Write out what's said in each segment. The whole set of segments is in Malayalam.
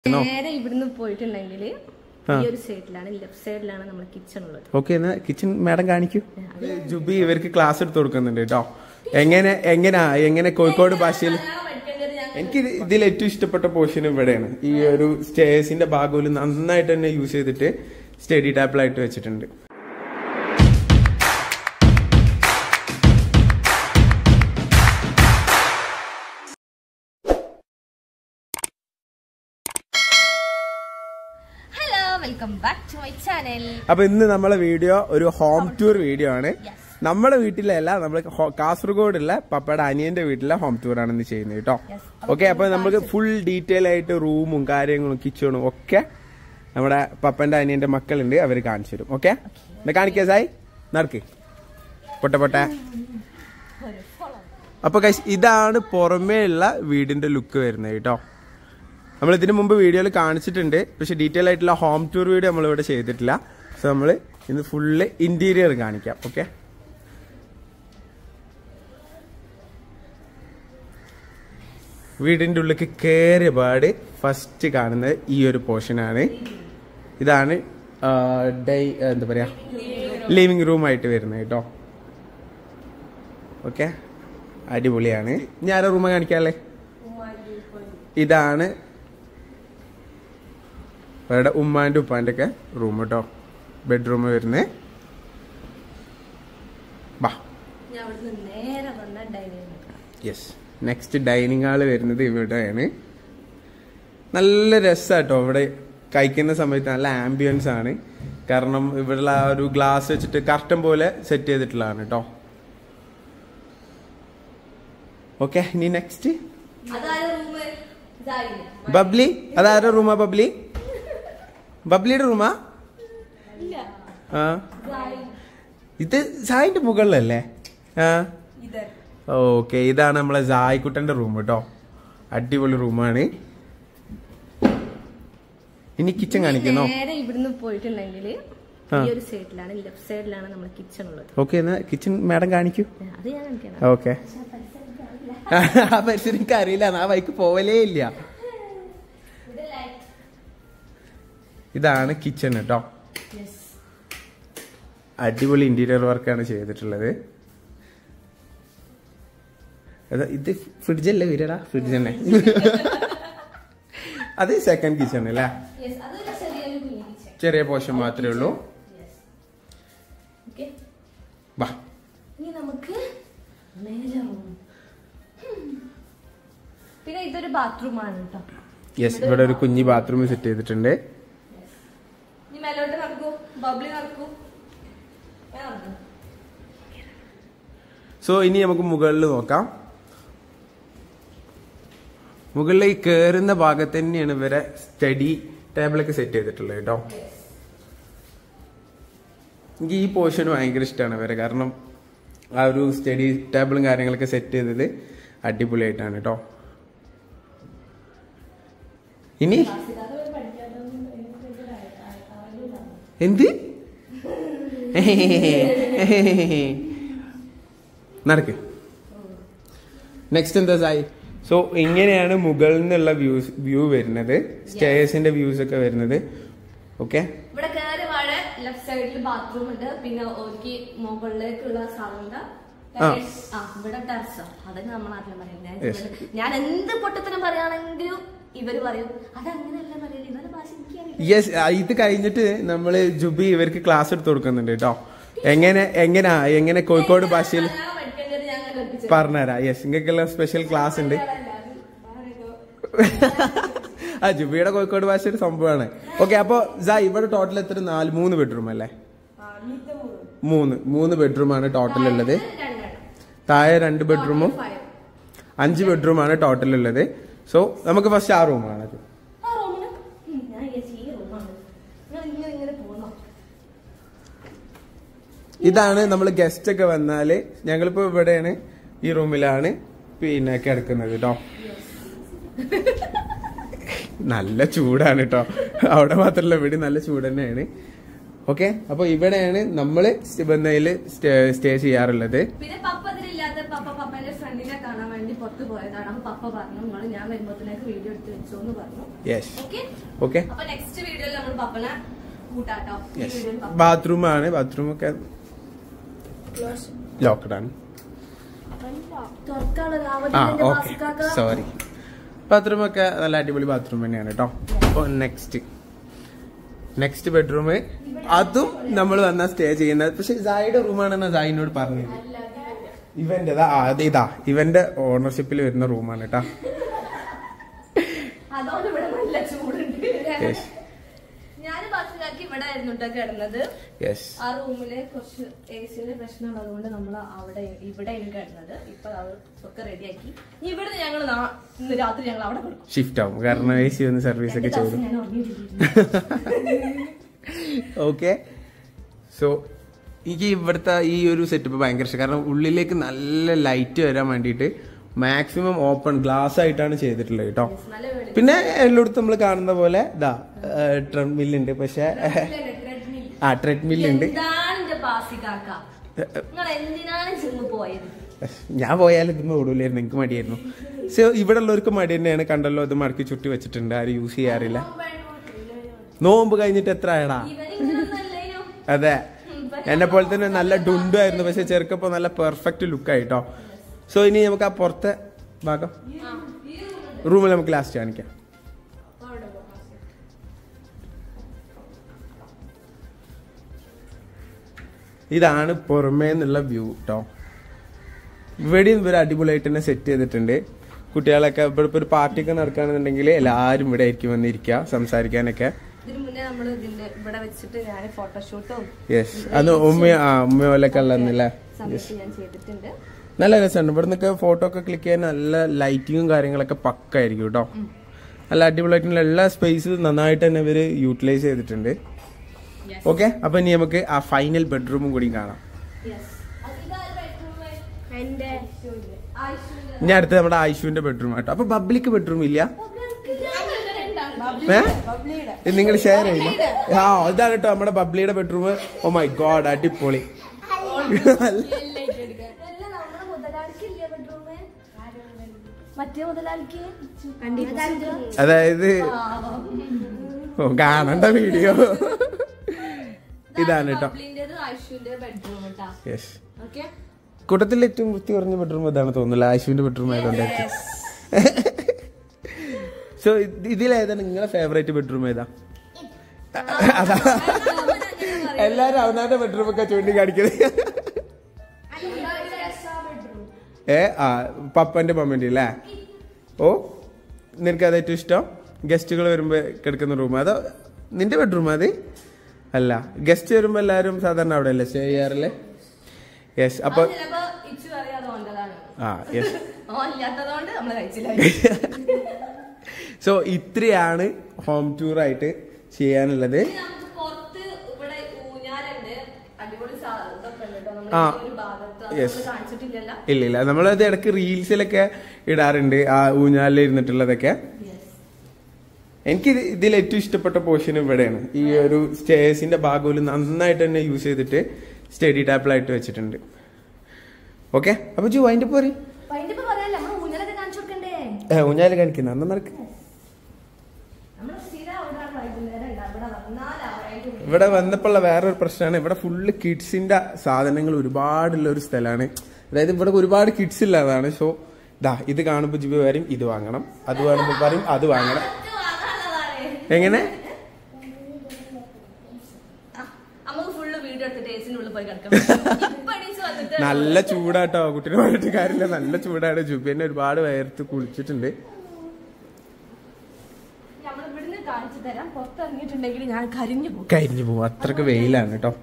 നേരെ ഇവിടുന്ന് പോയിട്ടുണ്ടെങ്കിൽ ഈ ഒരു സൈഡിലാണ് ലെഫ്റ്റ് സൈഡിലാണ് നമ്മുടെ കിച്ചൺ ഉള്ളത്. ഓക്കെ, എന്നാ കിച്ചൺ മാഡം കാണിക്കൂ. ജുബി ഇവർക്ക് ക്ലാസ് എടുത്ത് കൊടുക്കുന്നുണ്ട് കേട്ടോ. എങ്ങനെ കോഴിക്കോട് ഭാഷയിൽ. എനിക്ക് ഇതിൽ ഏറ്റവും ഇഷ്ടപ്പെട്ട പോർഷൻ ഇവിടെയാണ്. ഈ ഒരു സ്റ്റേഴ്സിന്റെ ഭാഗം നന്നായിട്ട് തന്നെ യൂസ് ചെയ്തിട്ട് സ്റ്റഡി ടേബിളായിട്ട് വെച്ചിട്ടുണ്ട്. Welcome back to my channel. അപ്പൊ ഇന്ന് നമ്മളെ വീഡിയോ ഒരു ഹോം ടൂർ വീഡിയോ ആണ്. നമ്മുടെ വീട്ടിലല്ല, നമ്മൾ കാസർഗോഡുള്ള പപ്പയുടെ അനിയന്റെ വീട്ടിലെ ഹോം ടൂർ ആണ് ഇന്ന് ചെയ്യുന്നത് കേട്ടോ. ഓക്കെ, അപ്പൊ നമുക്ക് ഫുൾ ഡീറ്റെയിൽ ആയിട്ട് റൂമും കാര്യങ്ങളും കിച്ചണും ഒക്കെ നമ്മുടെ പപ്പന്റെ അനിയന്റെ മക്കളുണ്ട്, അവര് കാണിച്ചു തരും. ഓക്കെ, എന്നാ കാണിക്കാ സായി നടക്ക് പൊട്ടെ. അപ്പൊ ഇതാണ് പുറമേ ഉള്ള വീടിന്റെ ലുക്ക് വരുന്നത് കേട്ടോ. നമ്മൾ ഇതിനു മുമ്പ് വീഡിയോയിൽ കാണിച്ചിട്ടുണ്ട്, പക്ഷെ ഡീറ്റെയിൽ ആയിട്ടുള്ള ഹോം ടൂർ വീഡിയോ നമ്മളിവിടെ ചെയ്തിട്ടില്ല. സോ നമ്മൾ ഇന്ന് ഫുള്ള് ഇന്റീരിയർ കാണിക്കാം. ഓക്കെ, വീടിന്റെ ഉള്ളിലേക്ക് കയറിയ പാട് ഫസ്റ്റ് കാണുന്നത് ഈ ഒരു പോർഷനാണ്. ഇതാണ് എന്താ പറയാ ലിവിംഗ് റൂം ആയിട്ട് വരുന്നത് കേട്ടോ. ഓക്കെ, അടിപൊളിയാണ്. ഇനി ആരോ റൂമ കാണിക്കാല്ലേ. ഇതാണ് അവരുടെ ഉമ്മാന്റെ ഉപ്പാന്റെ ഒക്കെ റൂം കേട്ടോ, ബെഡ്റൂം വരുന്നേ. യെസ്, നെക്സ്റ്റ് ഡൈനിങ് ഹാള് വരുന്നത് ഇവിടെയാണ്. നല്ല രസാട്ടോ ഇവിടെ കഴിക്കുന്ന സമയത്ത്. നല്ല ആംബിയൻസ് ആണ്, കാരണം ഇവിടെയുള്ള ആ ഒരു ഗ്ലാസ് വെച്ചിട്ട് കർട്ടൻ പോലെ സെറ്റ് ചെയ്തിട്ടുള്ളതാണ് കേട്ടോ. ഓക്കെ, ഇനി നെക്സ്റ്റ് ബബ്ലി. അതാരോ റൂമാ ബബ്ലി? ബബ്ലിയുടെ റൂമാ? ആ, ഇത് സായിന്റെ മുകളിലല്ലേ? ആ, ഓക്കെ, ഇതാണ് നമ്മളെ സായിക്കുട്ടന്റെ റൂം കേട്ടോ. അടിപൊളി റൂമാണ്. ഇനി കിച്ചൺ കാണിക്കുന്നോ? നേരെ ഇവിടുന്ന് പോയിട്ടുണ്ടെങ്കിൽ ഈ ഒരു സൈഡിലാണ് ലെഫ്റ്റ് സൈഡിലാണ് നമ്മുടെ കിച്ചൺ ഉള്ളത്. ഓക്കെ, എന്നാ കിച്ചൺ മാഡം കാണിക്കൂ. അത് ഞാൻ കാണിക്കാം. ഓക്കെ, ആ പരിസരം എനിക്ക് അറിയില്ല, ആ വൈക്ക് പോവലേ ഇല്ല. ഇതാണ് കിച്ചൺ കേട്ടോ. അടിപൊളി ഇന്റീരിയർ വർക്കാണ് ചെയ്തിട്ടുള്ളത്. ഇത് ഫ്രിഡ്ജല്ലേ വീരടാ? ഫ്രിഡ്ജ് തന്നെ. അത് സെക്കൻഡ് കിച്ചൺ അല്ലേ? ചെറിയ പോർഷൻ മാത്രമേ ഉള്ളൂ. പിന്നെ ഇതൊരു ബാത്റൂമാണ് കേട്ടോ. യെസ്, ഇവിടെ ഒരു കുഞ്ഞി ബാത്റൂം സെറ്റ് ചെയ്തിട്ടുണ്ട്. സോ ഇനി നമുക്ക് മുകളിൽ നോക്കാം. മുകളിൽ ഈ കയറുന്ന ഭാഗത്ത് തന്നെയാണ് ഇവരെ സ്റ്റഡി ടേബിളൊക്കെ സെറ്റ് ചെയ്തിട്ടുള്ളത് കേട്ടോ. എനിക്ക് ഈ പോർഷൻ ഭയങ്കര ഇഷ്ടമാണ് ഇവരെ, കാരണം ആ ഒരു സ്റ്റഡി ടേബിളും കാര്യങ്ങളൊക്കെ സെറ്റ് ചെയ്തത് അടിപൊളിയായിട്ടാണ് കേട്ടോ. ഇനി എന്ത് നടക്ക്. നെക്സ്റ്റ് എന്താ സായി? സോ ഇങ്ങനെയാണ് മുകളിൽ നിന്നുള്ള വ്യൂ വരുന്നത്, സ്റ്റേഴ്സിന്റെ വ്യൂസ് ഒക്കെ വരുന്നത്. ഓക്കെ, ഇവിടെ കയറി വാഴ ലെഫ്റ്റ് സൈഡിൽ ബാത്റൂം ഉണ്ട്. പിന്നെ ഒരു മുകളിലേക്കുള്ള സൗണ്ട് ഇവിടെ ടെറസോ, അതൊക്കെ നമ്മുടെ നാട്ടിൽ പറയുന്നത്. ഞാൻ എന്ത് പൊട്ടത്തിനും പറയുകയാണെങ്കിലും ഇവര് പറയും അതങ്ങനെയല്ല പറയല്, ഇവരുടെ ഭാഷ എനിക്കറിയില്ല. യെസ്, ഇത് കഴിഞ്ഞിട്ട് നമ്മള് ജുബി ഇവർക്ക് ക്ലാസ് എടുത്ത് കൊടുക്കുന്നുണ്ട് കേട്ടോ. എങ്ങനെ കോഴിക്കോട് ഭാഷയിൽ പറഞ്ഞുതരാം. യെസ്, ഇങ്ങനെയുള്ള സ്പെഷ്യൽ ക്ലാസ് ഉണ്ട്. ആ ജുബിയുടെ കോഴിക്കോട് ഭാഷ ഒരു സംഭവമാണ്. ഓക്കെ, അപ്പൊ ഇവിടെ ടോട്ടൽ എത്ര? 3 ബെഡ്റൂം അല്ലേ? 3 ബെഡ്റൂമാണ് ടോട്ടൽ ഉള്ളത്. താഴെ 2 ബെഡ്റൂമും 5 ബെഡ്റൂമാണ് ടോട്ടൽ ഉള്ളത്. സോ നമുക്ക് ഫസ്റ്റ് ആ റൂമാണ്. ഇതാണ് നമ്മൾ ഗസ്റ്റ് ഒക്കെ വന്നാല് ഞങ്ങളിപ്പോ ഇവിടെയാണ്, ഈ റൂമിലാണ് പിന്നെ കിടക്കുന്നത് കേട്ടോ. നല്ല ചൂടാണ് കേട്ടോ, അവിടെ മാത്രല്ല ഇവിടെ നല്ല ചൂട് തന്നെയാണ്. ഓക്കെ, അപ്പൊ ഇവിടെയാണ് നമ്മള് സ്റ്റേ ചെയ്യാറുള്ളത്. പിന്നെ പപ്പ ഇതിലില്ലാത്ത പപ്പന്റെ ഫ്രണ്ടിനെ കാണാൻ വേണ്ടി പുറത്ത് പോയതാണ്. അപ്പൊ പപ്പ പറഞ്ഞു നിങ്ങൾ ഞാൻ വരുമ്പോഴത്തേക്ക് വീഡിയോ എടുത്ത് വെച്ചോന്ന് പറഞ്ഞു. ഓക്കെ. അപ്പൊ നെക്സ്റ്റ് വീഡിയോയിൽ നമ്മൾ പപ്പനെ കൂട്ടാട്ടോ. ബാത്റൂം ആണ്. ബാത്റൂം ഒക്കെ ലോക്ക്ഡ് ആണ്. സോറി. ബാത്റൂം ഒക്കെ നല്ല അടിപൊളി ബാത്റൂം തന്നെയാണ് കേട്ടോ. അപ്പൊ നെക്സ്റ്റ് ബെഡ്റൂം അതും നമ്മൾ വന്നാ സ്റ്റേ ചെയ്യുന്നത്. പക്ഷെ സായിയുടെ റൂമാണെന്നാ സായിനോട് പറഞ്ഞത്. ഇവന്റെ ഓണർഷിപ്പിൽ വരുന്ന റൂമാണ് കേട്ടോ. ഞാൻ ബാക്കിലാക്കി ഇവിടെ ആയിരുന്നു കിടന്നത്. ആ റൂമില് കുറച്ച് എസിയുടെ പ്രശ്നമുള്ളതുകൊണ്ട് നമ്മൾ ഇവിടെ കിടന്നത്. ഇപ്പൊ ഒക്കെ റെഡിയാക്കി. ഇവിടെ ഞങ്ങൾ ഇന്ന് രാത്രി ഞങ്ങൾ അവിടെ ഷിഫ്റ്റ് ആവും. കാരണം എ സി ഒന്ന് സർവീസ് ഒക്കെ ചെയ്തു. ഓക്കെ. സോ എനിക്ക് ഇവിടുത്തെ ഈ ഒരു സെറ്റപ്പ് ഭയങ്കര ഇഷ്ടം. കാരണം ഉള്ളിലേക്ക് നല്ല ലൈറ്റ് വരാൻ വേണ്ടിയിട്ട് മാക്സിമം ഓപ്പൺ ഗ്ലാസ് ആയിട്ടാണ് ചെയ്തിട്ടുള്ളത് കേട്ടോ. പിന്നെ എല്ലായിടത്തും നമ്മൾ കാണുന്ന പോലെ ട്രെഡ്മില്ലുണ്ട്. പക്ഷെ ട്രെഡ്മില്ലുണ്ട്. ഞാൻ പോയാലും ഇതൊന്നും ഓടൂലായിരുന്നു. എനിക്ക് മടിയായിരുന്നു. സോ ഇവിടെ ഉള്ളവർക്ക് മടി തന്നെയാണ്. കണ്ടല്ലോ, ഇത് മടക്കി ചുറ്റി വെച്ചിട്ടുണ്ട്. ആരും യൂസ് ചെയ്യാറില്ല. നോമ്പ് കഴിഞ്ഞിട്ട് എത്ര ആയടാ? അതെ, എന്നെ പോലെ തന്നെ നല്ല ഡുണ്ടായിരുന്നു. പക്ഷെ ചെറുക്കപ്പോ നല്ല പെർഫെക്റ്റ് ലുക്ക് ആയിട്ടോ. സോ ഇനി നമുക്ക് ആ പുറത്തെ ഭാഗം റൂമിൽ നമുക്ക് ലാസ്റ്റ് കാണിക്കാം. ഇതാണ് പുറമേ നിന്നുള്ള വ്യൂ കേട്ടോ. ഇവിടെയും ഇവർ അടിപൊളിയായിട്ട് തന്നെ സെറ്റ് ചെയ്തിട്ടുണ്ട്. കുട്ടികളൊക്കെ ഇവിടെ ഒരു പാർട്ടിയൊക്കെ നടക്കുകയാണെന്നുണ്ടെങ്കിൽ എല്ലാവരും ഇവിടെ ആയിരിക്കും വന്നിരിക്കുക സംസാരിക്കാനൊക്കെ. യെസ്, അത് ഉമ്മയോലൊക്കെ ഉള്ളതല്ലേ. നല്ല രസമുണ്ട്. ഇവിടെ നിന്നൊക്കെ ഫോട്ടോ ഒക്കെ ക്ലിക്ക് ചെയ്യാൻ നല്ല ലൈറ്റിങ്ങും കാര്യങ്ങളൊക്കെ പക്കായിരിക്കും കേട്ടോ. നല്ല അടിപൊളിയായിട്ടുള്ള എല്ലാ സ്പേസും നന്നായിട്ട് തന്നെ ഇവര് യൂട്ടിലൈസ് ചെയ്തിട്ടുണ്ട്. ഓക്കെ, അപ്പൊ ഇനി നമുക്ക് ആ ഫൈനൽ ബെഡ്റൂമും കൂടി കാണാം. ഇനി അടുത്ത് നമ്മുടെ ആയിഷുവിന്റെ ബെഡ്റൂം ആട്ടോ. അപ്പൊ ബബ്ലിക്ക് ബെഡ്റൂം ഇല്ല? നിങ്ങൾ ഷെയർ ചെയ്യില്ല? ഇതാണ് കേട്ടോ നമ്മുടെ ബബ്ലിയുടെ ബെഡ്റൂം. ഓ മൈ ഗോഡ്, അടിപൊളി. അതായത് കാണണ്ട വീഡിയോ ഇതാണ് കേട്ടോ. കൂട്ടത്തിൽ ഏറ്റവും വൃത്തി കുറഞ്ഞ ബെഡ്റൂം ഇതാണ് തോന്നുന്നില്ല, ആയിഷുവിന്റെ ബെഡ്റൂം ആയതുകൊണ്ടായിരിക്കും. സോ ഇതിലേതാണ് നിങ്ങളെ ഫേവറേറ്റ് ബെഡ്റൂം? ഏതാ? അതാ എല്ലാരും അവനാന്റെ ബെഡ്റൂം ഒക്കെ ചൂണ്ടിക്കാണിക്കുന്നത്. പപ്പന്റെ മമ്മന്റെ അല്ലേ? ഓ, നിനക്ക് അത് ഏറ്റവും ഇഷ്ടം? ഗസ്റ്റുകൾ വരുമ്പോ കിടക്കുന്ന റൂം അതോ നിന്റെ ബെഡ്റൂം? അത് അല്ല, ഗസ്റ്റ് വരുമ്പോ എല്ലാരും സാധാരണ അവിടെ അല്ലേ സ്റ്റേ ചെയ്യാറില്ലേ? യെസ്. അപ്പൊ സോ ഇത്രയാണ് ഹോം ടൂർ ആയിട്ട് ചെയ്യാനുള്ളത്. ഇല്ല, നമ്മളത് ഇടയ്ക്ക് റീൽസിലൊക്കെ ഇടാറുണ്ട്, ആ ഊഞ്ഞാലിൽ ഇരുന്നിട്ടുള്ളതൊക്കെ. എനിക്ക് ഇതിൽ ഏറ്റവും ഇഷ്ടപ്പെട്ട പോർഷൻ ഇവിടെയാണ്. ഈ ഒരു സ്റ്റേഴ്സിന്റെ ഭാഗം നന്നായിട്ട് തന്നെ യൂസ് ചെയ്തിട്ട് സ്റ്റഡി ടാപ്പിലായിട്ട് വെച്ചിട്ടുണ്ട്. ഓക്കെ, അപ്പൊ ജു അതിന്റെ പോരി ഊഞ്ഞാല് കാണിക്കുന്ന അന്ന് നടക്ക്. ഇവിടെ വന്നപ്പോഴുള്ള വേറൊരു പ്രശ്നമാണ്, ഇവിടെ ഫുള്ള് കിഡ്സിന്റെ സാധനങ്ങൾ ഒരുപാടുള്ള ഒരു സ്ഥലമാണ്. അതായത് ഇവിടെ ഒരുപാട് കിഡ്സ് ഇല്ലാതാണ്. സോ ഇത് കാണുമ്പോ ജിബി പറയും ഇത് വാങ്ങണം, അത് കാണുമ്പോ പറയും അത് വാങ്ങണം. എങ്ങനെ നല്ല ചൂടാട്ടോ, കുട്ടീനെ പറഞ്ഞിട്ട് കാര്യമില്ല, നല്ല ചൂടാണ്. ജുബി തന്നെ ഒരുപാട് വയർത്ത് കുളിച്ചിട്ടുണ്ട്. കരിഞ്ഞു പോകും, അത്രക്ക് വെയിലാണ് കേട്ടോ.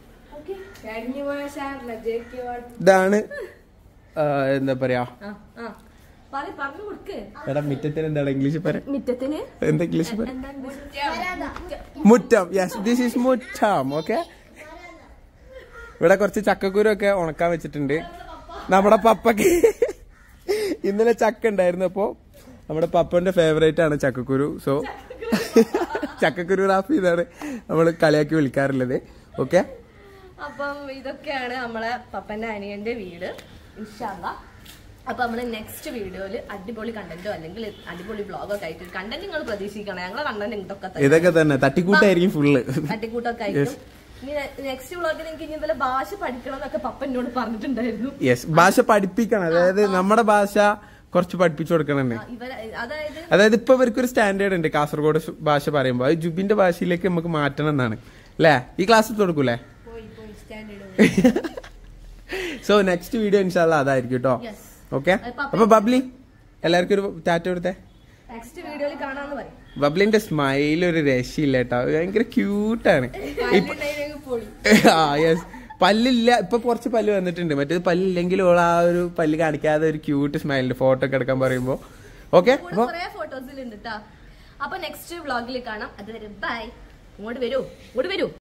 ഇതാണ് എന്താ പറയാ, എടാ മിറ്റത്തിന് എന്താണ് ഇംഗ്ലീഷ് പറയാ? എന്താ ഇംഗ്ലീഷ് പറയാ? മുറ്റം. യെസ്, ദിസ് ഈസ് മുറ്റം. ഓക്കെ, ഇവിടെ കുറച്ച് ചക്കക്കുരു ഒക്കെ ഉണക്കാൻ വെച്ചിട്ടുണ്ട്. നമ്മുടെ പപ്പക്ക് ഇന്നലെ ചക്ക ഉണ്ടായിരുന്നു. അപ്പോ നമ്മുടെ പപ്പന്റെ ഫേവറേറ്റ് ആണ് ചക്കക്കുരു. സോ ചക്കക്കുരു റാഫി ഇതാണ് നമ്മൾ കളിയാക്കി വിളിക്കാറുള്ളത്. ഓക്കെ, അപ്പം ഇതൊക്കെയാണ് നമ്മളെ പപ്പന്റെ അനിയന്റെ വീട്. ഇൻഷാ അല്ലാഹ് അപ്പൊ നമ്മള് നെക്സ്റ്റ് വീഡിയോയില് അടിപൊളി കണ്ടന്റോ അല്ലെങ്കിൽ അടിപൊളി വ്ളോഗോ ഒക്കെ ആയിട്ട് കണ്ടന്റ് നിങ്ങൾ പ്രതീക്ഷിക്കണം. ഞങ്ങളെ കണ്ടന്റ് ഇതൊക്കെ തന്നെ തട്ടിക്കൂട്ടായിരിക്കും ഫുള്ള് തട്ടിക്കൂട്ടൊക്കെ ആയിരിക്കും. ഇനി നെക്സ്റ്റ് വ്ളോഗിൽ എനിക്ക് ഇനി ഇതുപോലെ ഭാഷ പഠിക്കണം എന്നൊക്കെ പപ്പ എന്നോട് പറഞ്ഞിട്ടുണ്ടായിരുന്നു. യെസ്, ഭാഷ പഠിപ്പിക്കണം. അതായത് നമ്മുടെ ഭാഷ കുറച്ച് പഠിപ്പിച്ചു കൊടുക്കണം. അതായത് ഇപ്പൊ ഇവർക്കൊരു സ്റ്റാൻഡേർഡ് ഉണ്ട് കാസർഗോഡ് ഭാഷ പറയുമ്പോ. അത് ജുബിന്റെ ഭാഷയിലേക്ക് നമുക്ക് മാറ്റണം എന്നാണ് അല്ലേ? ഈ ക്ലാസ് കൊടുക്കൂലേ? സോ നെക്സ്റ്റ് വീഡിയോ ഇൻഷാല്ലാ അതായിരിക്കും കേട്ടോ. ഓക്കെ, അപ്പൊ ബബ്ലി എല്ലാവർക്കും ഒരു ടാറ്റ കൊടുത്തേ. നെക്സ്റ്റ് വീഡിയോയിൽ കാണാന്ന് പറയും. ബബ്ലിന്റെ സ്മൈൽ ഒരു രക്ഷയില്ല കേട്ടോ, ഭയങ്കര ക്യൂട്ടാണ്. യെസ്, പല്ലില്ല, ഇപ്പൊ കുറച്ച് പല്ല് വന്നിട്ടുണ്ട്. മറ്റേത് പല്ലില്ലെങ്കിലും ഓൾ ആ ഒരു പല്ല് കാണിക്കാതെ ഒരു ക്യൂട്ട് സ്മൈലിന്റെ ഫോട്ടോ ഒക്കെ എടുക്കാൻ പറയുമ്പോ. ഓക്കെ, ഫോട്ടോസിലുണ്ട് കേട്ടോ. അപ്പൊ നെക്സ്റ്റ് വ്ളോഗിൽ കാണാം. അതുവരെ ബൈ. ഇങ്ങോട്ട് വരൂ.